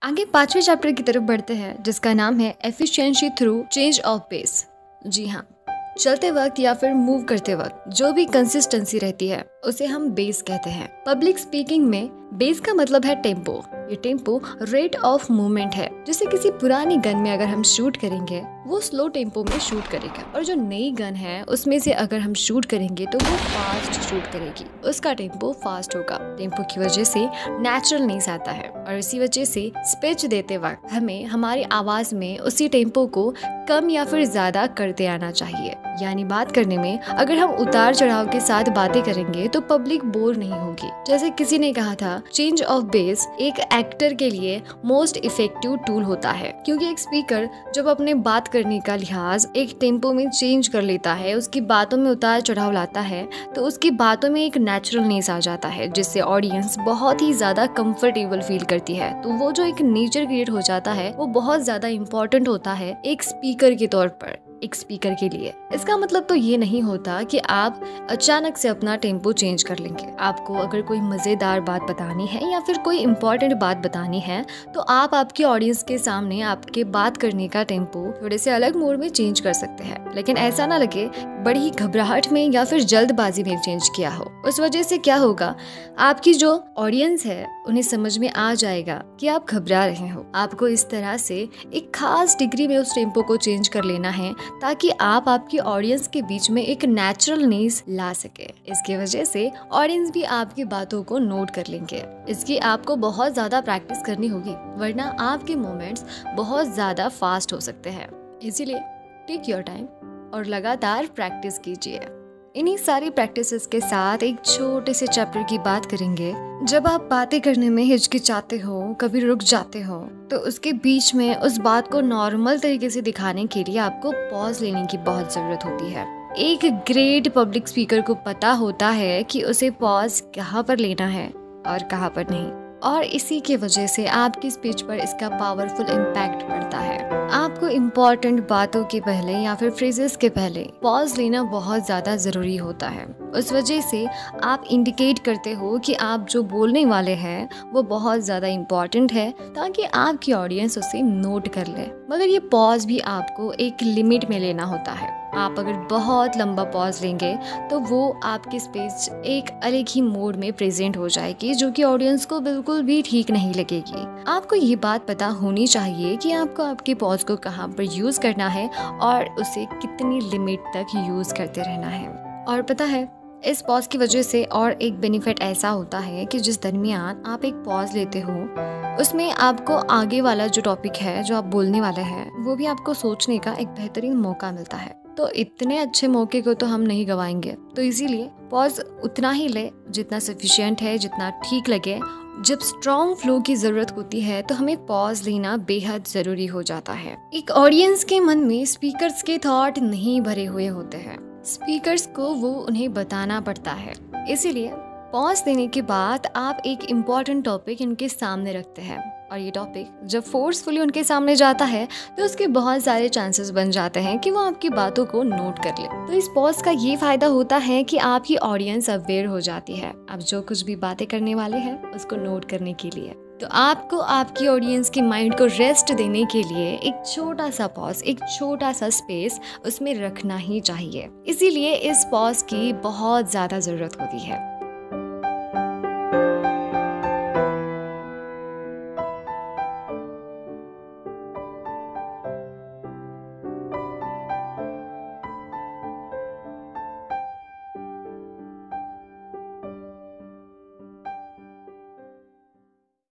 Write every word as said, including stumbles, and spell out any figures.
आगे पांचवें चैप्टर की तरफ बढ़ते हैं जिसका नाम है efficiency through change of pace. जी हाँ, चलते वक्त या फिर मूव करते वक्त जो भी कंसिस्टेंसी रहती है उसे हम बेस कहते हैं। पब्लिक स्पीकिंग में बेस का मतलब है टेम्पो। ये टेम्पो रेट ऑफ मूवमेंट है। जैसे किसी पुरानी गन में अगर हम शूट करेंगे वो स्लो टेम्पो में शूट करेगा, और जो नई गन है उसमें से अगर हम शूट करेंगे तो वो फास्ट शूट करेगी, उसका टेम्पो फास्ट होगा। टेम्पो की वजह से नेचुरलनेस आता है, और इसी वजह से स्पीच देते वक्त हमें हमारी आवाज में उसी टेम्पो को कम या फिर ज्यादा करते आना चाहिए। यानी बात करने में अगर हम उतार चढ़ाव के साथ बातें करेंगे तो पब्लिक बोर नहीं होगी। जैसे किसी ने कहा था, चेंज ऑफ बेस एक एक्टर के लिए मोस्ट इफेक्टिव टूल होता है, क्योंकि एक स्पीकर जब अपने बात करने का लिहाज एक टेम्पो में चेंज कर लेता है, उसकी बातों में उतार चढ़ाव लाता है, तो उसकी बातों में एक नेचुरलनेस आ जाता है जिससे ऑडियंस बहुत ही ज्यादा कंफर्टेबल फील करती है। तो वो जो एक नेचर क्रिएट हो जाता है वो बहुत ज्यादा इम्पोर्टेंट होता है एक स्पीकर के तौर पर, एक स्पीकर के लिए। इसका मतलब तो ये नहीं होता कि आप अचानक से अपना टेम्पो चेंज कर लेंगे। आपको अगर कोई मजेदार बात बतानी है या फिर कोई इम्पोर्टेंट बात बतानी है तो आप आपकी ऑडियंस के सामने आपके बात करने का टेम्पो थोड़े से अलग मोड में चेंज कर सकते हैं, लेकिन ऐसा ना लगे बड़ी घबराहट में या फिर जल्दबाजी में चेंज किया हो। उस वजह से क्या होगा, आपकी जो ऑडियंस है उन्हें समझ में आ जाएगा कि आप घबरा रहे हो। आपको इस तरह से एक खास डिग्री में उस टेम्पो को चेंज कर लेना है ताकि आप आपकी ऑडियंस के बीच में एक नेचुरलनेस ला सके। इसकी वजह से ऑडियंस भी आपकी बातों को नोट कर लेंगे। इसकी आपको बहुत ज्यादा प्रैक्टिस करनी होगी, वरना आपके मोमेंट्स बहुत ज्यादा फास्ट हो सकते हैं। इसीलिए टेक योर टाइम और लगातार प्रैक्टिस कीजिए। इन्हीं सारी प्रैक्टिसेस के साथ एक छोटे से चैप्टर की बात करेंगे। जब आप बातें करने में हिचकिचाते हो, कभी रुक जाते हो, तो उसके बीच में उस बात को नॉर्मल तरीके से दिखाने के लिए आपको पॉज लेने की बहुत जरूरत होती है। एक ग्रेट पब्लिक स्पीकर को पता होता है कि उसे पॉज कहाँ पर लेना है और कहाँ पर नहीं, और इसी के वजह से आपकी स्पीच पर इसका पावरफुल इम्पैक्ट पड़ता है। आपको इम्पोर्टेंट बातों के पहले या फिर फ्रेजेस के पहले पॉज लेना बहुत ज़्यादा ज़रूरी होता है। उस वजह से आप इंडिकेट करते हो कि आप जो बोलने वाले हैं वो बहुत ज़्यादा इम्पॉर्टेंट है, ताकि आपकी ऑडियंस उसे नोट कर ले। मगर ये पॉज भी आपको एक लिमिट में लेना होता है। आप अगर बहुत लंबा पॉज लेंगे तो वो आपकी स्पीच एक अलग ही मोड में प्रेजेंट हो जाएगी, जो कि ऑडियंस को बिल्कुल भी ठीक नहीं लगेगी। आपको ये बात पता होनी चाहिए कि आपको आपके पॉज को कहाँ पर यूज़ करना है और उसे कितनी लिमिट तक यूज़ करते रहना है। और पता है, इस पॉज की वजह से और एक बेनिफिट ऐसा होता है कि जिस दरमियान आप एक पॉज लेते हो उसमें आपको आगे वाला जो टॉपिक है जो आप बोलने वाले हैं वो भी आपको सोचने का एक बेहतरीन मौका मिलता है। तो इतने अच्छे मौके को तो हम नहीं गवाएंगे, तो इसीलिए पॉज उतना ही ले जितना सफिशिएंट है, जितना ठीक लगे। जब स्ट्रॉन्ग फ्लो की जरूरत होती है तो हमें पॉज लेना बेहद जरूरी हो जाता है। एक ऑडियंस के मन में स्पीकर्स के थॉट नहीं भरे हुए होते हैं, स्पीकर्स को वो उन्हें बताना पड़ता है। इसीलिए पॉज देने के बाद आप एक इम्पॉर्टेंट टॉपिक इनके सामने रखते हैं, और ये टॉपिक जब फोर्सफुली उनके सामने जाता है तो उसके बहुत सारे चांसेस बन जाते हैं कि वो आपकी बातों को नोट कर ले। तो इस पॉज का ये फायदा होता है कि आपकी ऑडियंस अवेयर हो जाती है आप जो कुछ भी बातें करने वाले हैं उसको नोट करने के लिए। तो आपको आपकी ऑडियंस के माइंड को रेस्ट देने के लिए एक छोटा सा पॉज, एक छोटा सा स्पेस उसमें रखना ही चाहिए। इसीलिए इस पॉज की बहुत ज्यादा जरूरत होती है।